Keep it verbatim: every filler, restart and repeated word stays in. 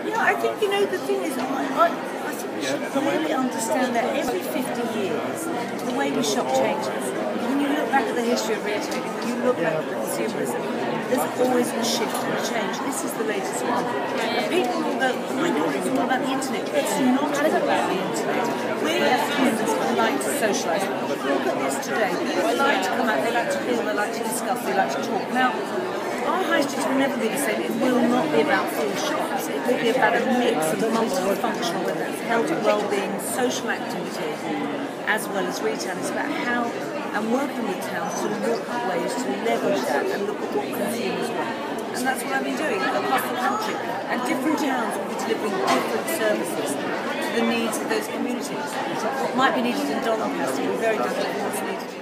Yeah, I think, you know, the thing is, I, I, I think we should really understand that every fifty years, the way we shop changes. When you look back at the history of retail, when you look back at the consumerism, there's always a shift and a change. This is the latest one. People will go, oh my God, it's all about the internet. It's not all about the internet. We as humans like to socialise. Look at this today. People like to come out, they like to feel, they like to discuss, they like to talk. Now, our high streets will never be the same. It will not be about full shops. It will be about a mix of multifunctional, whether it's health, well-being, social activity, as well as retail. It's about how, and working with towns to look at ways to leverage that and look at what consumers want. And that's what I've been doing across the country. And different towns will be delivering different services to the needs of those communities. What might be needed in Doncaster will be very different from what's needed